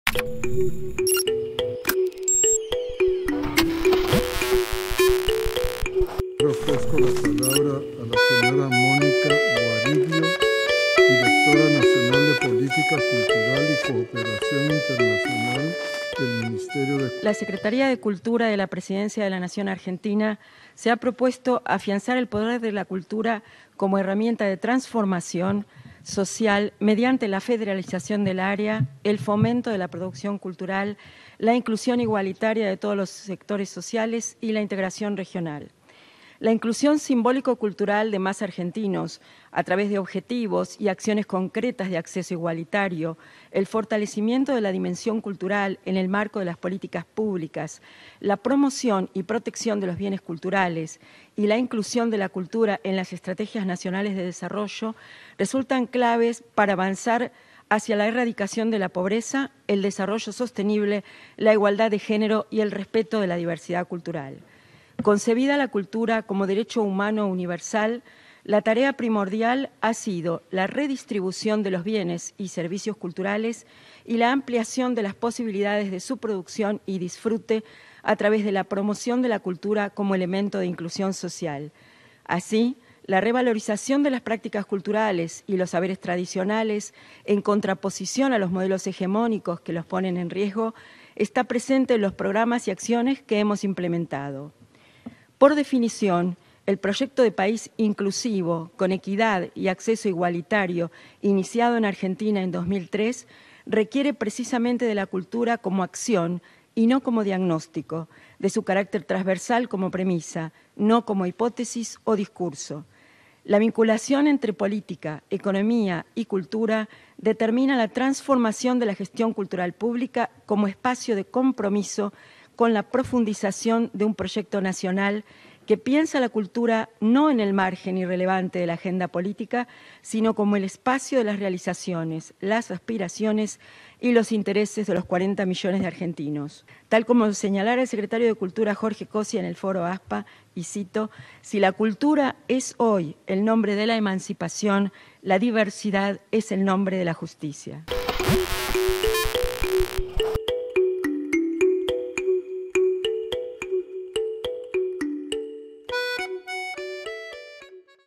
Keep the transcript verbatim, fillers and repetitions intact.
Ofrezco la palabra a la señora Mónica Guariglio, directora nacional de Política Cultural y Cooperación Internacional del Ministerio de... La Secretaría de Cultura de la Presidencia de la Nación Argentina se ha propuesto afianzar el poder de la cultura como herramienta de transformación social mediante la federalización del área, el fomento de la producción cultural, la inclusión igualitaria de todos los sectores sociales y la integración regional. La inclusión simbólico-cultural de más argentinos a través de objetivos y acciones concretas de acceso igualitario, el fortalecimiento de la dimensión cultural en el marco de las políticas públicas, la promoción y protección de los bienes culturales y la inclusión de la cultura en las estrategias nacionales de desarrollo resultan claves para avanzar hacia la erradicación de la pobreza, el desarrollo sostenible, la igualdad de género y el respeto de la diversidad cultural. Concebida la cultura como derecho humano universal, la tarea primordial ha sido la redistribución de los bienes y servicios culturales y la ampliación de las posibilidades de su producción y disfrute a través de la promoción de la cultura como elemento de inclusión social. Así, la revalorización de las prácticas culturales y los saberes tradicionales, en contraposición a los modelos hegemónicos que los ponen en riesgo, está presente en los programas y acciones que hemos implementado. Por definición, el proyecto de país inclusivo, con equidad y acceso igualitario, iniciado en Argentina en dos mil tres, requiere precisamente de la cultura como acción y no como diagnóstico, de su carácter transversal como premisa, no como hipótesis o discurso. La vinculación entre política, economía y cultura determina la transformación de la gestión cultural pública como espacio de compromiso con la profundización de un proyecto nacional que piensa la cultura no en el margen irrelevante de la agenda política, sino como el espacio de las realizaciones, las aspiraciones y los intereses de los cuarenta millones de argentinos. Tal como señalara el secretario de Cultura Jorge Cosi en el foro ASPA, y cito, si la cultura es hoy el nombre de la emancipación, la diversidad es el nombre de la justicia.